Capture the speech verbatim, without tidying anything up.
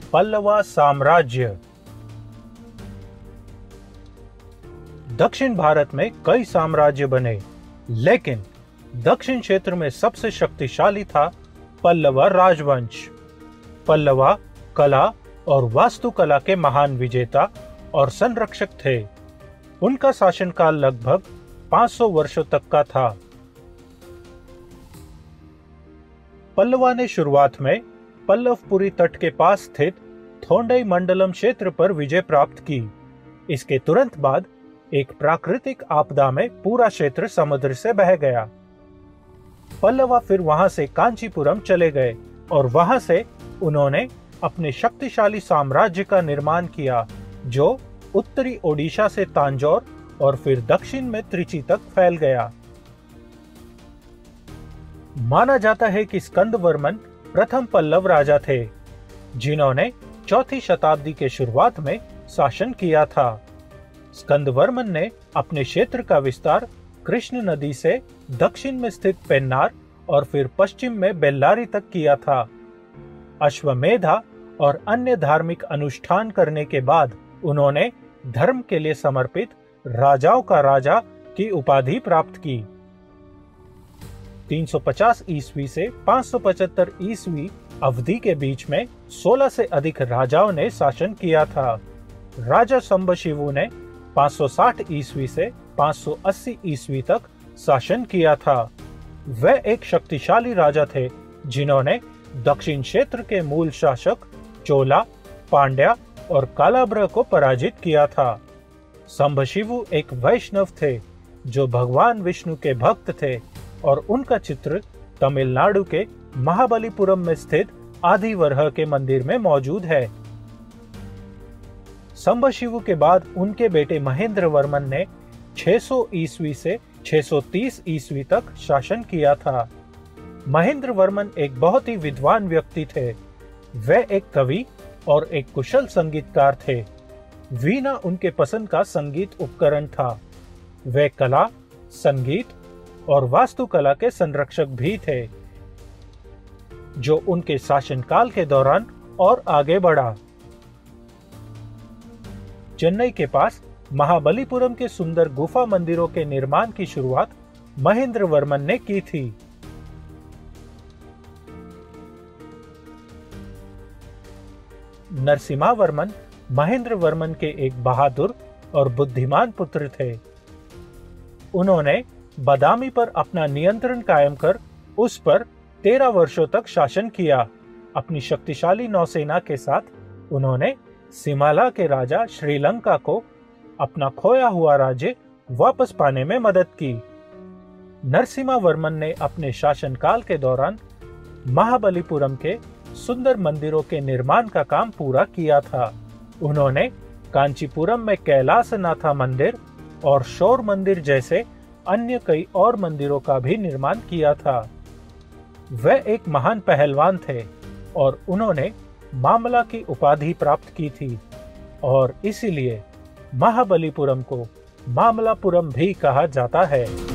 पल्लवा साम्राज्य। दक्षिण भारत में कई साम्राज्य बने, लेकिन दक्षिण क्षेत्र में सबसे शक्तिशाली था पल्लवा राजवंश। पल्लवा कला और वास्तुकला के महान विजेता और संरक्षक थे। उनका शासनकाल लगभग पाँच सौ वर्षों तक का था। पल्लवा ने शुरुआत में पल्लवपुरी तट के पास स्थित थोंडई मंडलम क्षेत्र पर विजय प्राप्त की। इसके तुरंत बाद एक प्राकृतिक आपदा में पूरा क्षेत्र समुद्र से बह गया। पल्लवा फिर वहां से कांचीपुरम चले गए और वहां से उन्होंने अपने शक्तिशाली साम्राज्य का निर्माण किया, जो उत्तरी ओडिशा से तांजौर और फिर दक्षिण में त्रिची तक फैल गया। माना जाता है कि स्कंदवर्मन प्रथम पल्लव राजा थे, जिन्होंने चौथी शताब्दी के शुरुआत में शासन किया था। स्कंदवर्मन ने अपने क्षेत्र का विस्तार कृष्ण नदी से दक्षिण में स्थित पेन्नार और फिर पश्चिम में बेल्लारी तक किया था। अश्वमेधा और अन्य धार्मिक अनुष्ठान करने के बाद उन्होंने धर्म के लिए समर्पित राजाओं का राजा की उपाधि प्राप्त की। तीन सौ पचास ईस्वी से पाँच सौ पचहत्तर ईस्वी अवधि के बीच में सोलह से अधिक राजाओं ने शासन किया था। राजा संबशिवु ने पाँच सौ साठ ईस्वी से पाँच सौ अस्सी ईस्वी तक शासन किया था। वह एक शक्तिशाली राजा थे, जिन्होंने दक्षिण क्षेत्र के मूल शासक चोला, पांड्या और कालाभ्र को पराजित किया था। संबशिवु एक वैष्णव थे, जो भगवान विष्णु के भक्त थे, और उनका चित्र तमिलनाडु के महाबलीपुरम में स्थित आदिवरह के मंदिर में मौजूद है। संबशिवु के बाद उनके बेटे महेंद्र वर्मन ने छह सौ ईस्वी से छह सौ तीस ईस्वी तक शासन किया था। महेंद्र वर्मन एक बहुत ही विद्वान व्यक्ति थे। वह एक कवि और एक कुशल संगीतकार थे। वीणा उनके पसंद का संगीत उपकरण था। वे कला, संगीत और वास्तुकला के संरक्षक भी थे, जो उनके शासनकाल के दौरान और आगे बढ़ा। चेन्नई के पास महाबलीपुरम के सुंदर गुफा मंदिरों के निर्माण की शुरुआत महेंद्र वर्मन ने की थी। नरसिम्हा वर्मन महेंद्र वर्मन के एक बहादुर और बुद्धिमान पुत्र थे। उन्होंने बादामी पर अपना नियंत्रण कायम कर उस पर तेरह वर्षों तक शासन किया। अपनी शक्तिशाली नौसेना के साथ उन्होंने सिमाला के राजा श्रीलंका को अपना खोया हुआ राज्य वापस पाने में मदद की। नरसिम्हा वर्मन ने अपने शासनकाल के दौरान महाबलीपुरम के सुंदर मंदिरों के निर्माण का काम पूरा किया था। उन्होंने कांचीपुरम में कैलासनाथा मंदिर और शोर मंदिर जैसे अन्य कई और मंदिरों का भी निर्माण किया था। वह एक महान पहलवान थे और उन्होंने मामला की उपाधि प्राप्त की थी, और इसीलिए महाबलीपुरम को मामलापुरम भी कहा जाता है।